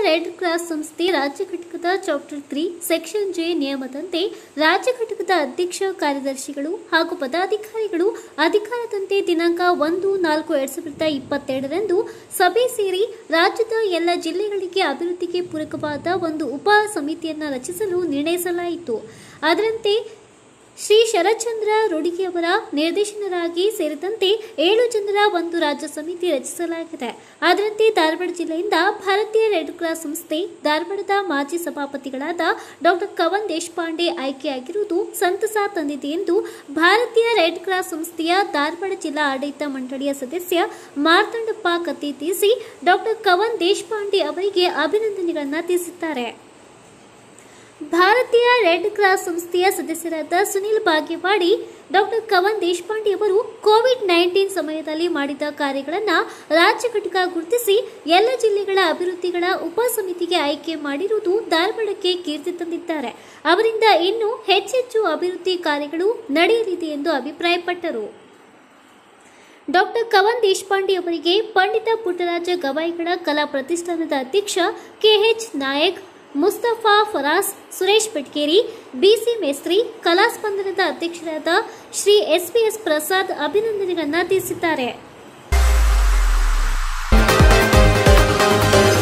Red cross ಸಂಸ್ಥೆ ರಾಜ್ಯ ಘಟಕದ ಚಾಪ್ಟರ್ 3 ಸೆಕ್ಷನ್ ಜೆ ನಿಯಮದಂತೆ ರಾಜ್ಯ ಘಟಕದ ಅಧ್ಯಕ್ಷ ಕಾರ್ಯದರ್ಶಿಗಳು ಹಾಗೂ ಪದಾಧಿಕಾರಿಗಳು ಅಧಿಕಾರದಂತೆ ದಿನಾಂಕ 1/4/2022ರಂದು ಸಭೆ ಸೇರಿ ರಾಜ್ಯದ ಎಲ್ಲ ಜಿಲ್ಲೆಗಳಿಗೆ ಅಭಿವೃದ್ಧಿಗೆ ಪೂರಕವಾದ ಒಂದು ಉಪ ಸಮಿತಿಯನ್ನು ರಚಿಸಲು ನಿರ್ಣಯಿಸಲಾಯಿತು. ಅದರಂತೆ ಶ್ರೀ ಶರತ್ಚಂದ್ರ ರೂಢಿಗೆಯವರ ನಿರ್ದೇಶನರಾಗಿ ಸೇರಿದಂತೆ 7 ಜನರ ಒಂದು ರಾಜ್ಯ ಸಮಿತಿ ರಚಿಸಲಾಗಿದೆ. ಅದರಂತೆ ಧಾರವಾಡ ಜಿಲ್ಲೆಯಿಂದ ಭಾರತೀಯ ರೆಡ್ ಕ್ರಾಸ್ ಸಂಸ್ಥೆ ಧಾರವಾಡದ ಮಾಜಿ ಸಭಾಪತಿಗಳಾದ ಡಾಕ್ಟರ್ ಕವನ್ ದೇಶಪಾಂಡೆ ಆಯ್ಕೆಯಾಗಿರುವುದು ಸಂತಸ ತಂದಿದೆ ಎಂದು ಭಾರತೀಯ ರೆಡ್ ಕ್ರಾಸ್ ಸಂಸ್ಥೆಯ ಧಾರವಾಡ ಜಿಲ್ಲಾ ಆಡಳಿತ ಮಂಡಳಿಯ ಸದಸ್ಯ ಮಾರ್ತಾಂಡಪ್ಪ ಕತ್ತಿ ತೀಸಿ ಡಾಕ್ಟರ್ ಕವನ್ ದೇಶಪಾಂಡೆ ಅವರಿಗೆ ಅಭಿನಂದನೆಗಳನ್ನು ತಿಳಿಸಿದ್ದಾರೆ. ಭಾರತೀಯ ರೆಡ್ ಕ್ರಾಸ್ ಸಂಸ್ಥೆಯ ಸದಸ್ಯರಾದ ಸುನಿಲ್ ಭಾಗ್ಯವಾಡಿ ಡಾಕ್ಟರ್ ಕವನ್ ದೇಶಪಾಂಡೆ ಅವರು ಕೋವಿಡ್-19 ಸಮಯದಲ್ಲಿ ಮಾಡಿದ ಕಾರ್ಯಗಳನ್ನು ರಾಜ್ಯ ಘಟಕ ಗುರುತಿಸಿ ಎಲ್ಲ ಜಿಲ್ಲೆಗಳ ಅಭಿವೃದ್ಧಿಗಳ ಉಪ ಸಮಿತಿಗೆ ಆಯ್ಕೆ ಮಾಡಿರುವುದು ಧಾರವಾಡಕ್ಕೆ ಕೀರ್ತಿ ತಂದಿದ್ದಾರೆ. ಅವರಿಂದ ಇನ್ನೂ ಹೆಚ್ಚೆಚ್ಚು ಅಭಿವೃದ್ಧಿ ಕಾರ್ಯಗಳು ನಡೆಯಲಿದೆ ಎಂದು ಅಭಿಪ್ರಾಯಪಟ್ಟರು. ಡಾಕ್ಟರ್ ಕವನ್ ದೇಶಪಾಂಡೆ ಅವರಿಗೆ ಪಂಡಿತ ಪುಟ್ಟರಾಜ ಗವಾಯಿಗಳ ಕಲಾ ಪ್ರತಿಷ್ಠಾನದ ಅಧ್ಯಕ್ಷ ಕೆಎಚ್ ನಾಯಕ್, ಮುಸ್ತಫಾ ಫರಾಸ್, ಸುರೇಶ್ ಬೆಟ್ಕೇರಿ, ಬಿಸಿ ಮೇಸ್ತ್ರಿ, ಕಲಾಸ್ಪಂದನದ ಅಧ್ಯಕ್ಷರಾದ ಶ್ರೀ ಎಸ್ಪಿಎಸ್ ಪ್ರಸಾದ್ ಅಭಿನಂದನೆಗಳನ್ನು ತಿಳಿಸಿದ್ದಾರೆ.